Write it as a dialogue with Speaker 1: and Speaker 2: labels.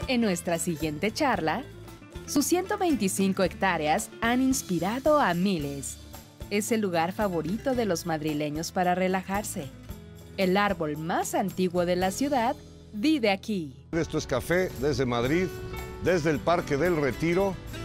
Speaker 1: En nuestra siguiente charla, sus 125 hectáreas han inspirado a miles. Es el lugar favorito de los madrileños para relajarse. El árbol más antiguo de la ciudad vive aquí.
Speaker 2: Esto es café desde Madrid, desde el Parque del Retiro.